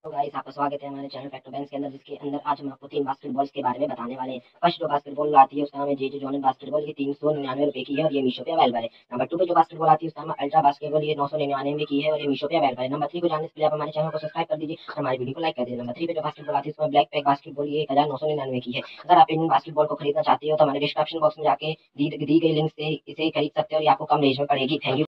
तो गाइस आपका स्वागत है हमारे चैनल फैक्टर बैंक्स के अंदर, जिसके अंदर आज हम आपको 3 बास्केटबॉल्स के बारे में बताने वाले हैं। फर्स्ट जो बास्केटबॉल आती है उसका नाम है जे जोनेस बास्केटबॉल। ये 399 रुपए की है और ये मीशो पे अवेलेबल है। नंबर 2 पे जो बास्केटबॉल आती है उसका नाम अल्ट्रा बास्केटबॉल। ये 999 में की है और ये मीशो पे अवेलेबल है। नंबर 3 को जानने से पहले आप हमारे चैनल को सब्सक्राइब कर दीजिए और हमारी वीडियो को लाइक कर दीजिए। नंबर 3 पे जो बास्केटबॉल आती है उसमें ब्लैक पैक बास्केटबॉल, ये 1999 की है। अगर आप इन बास्केटबॉल को खरीदना चाहते हो तो हमारे डिस्क्रिप्शन बॉक्स में जाके दी गई लिंक से इसे खरीद सकते हो और ये आपको कम रेंज में पड़ेगी। Thank you.